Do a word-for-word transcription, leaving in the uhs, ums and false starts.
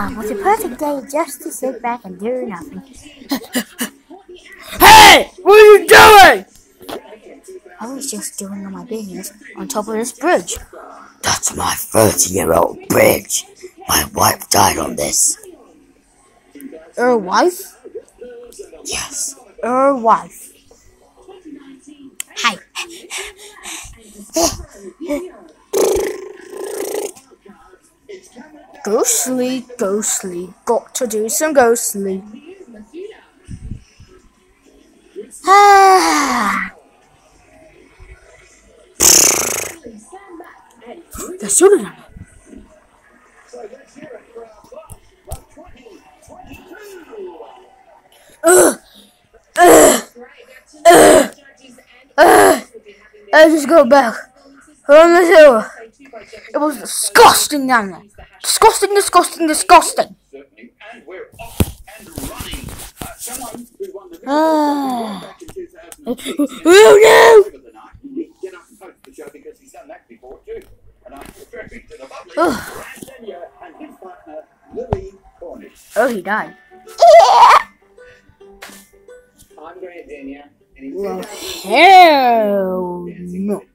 Ah, what a perfect day just to sit back and do nothing. Hey! What are you doing? I was just doing all my business on top of this bridge. That's my thirty-year-old bridge. My wife died on this. Her wife? Yes. Her wife. Hey. Go sleep, go sleep. Got to do some go sleep. Ah. The sugar. Ugh. Ugh. Ugh. Ugh. I just go back on the hill. It was disgusting down there. Disgusting, disgusting, disgusting. Ah. Oh no! Oh, oh he died. Well, hell no.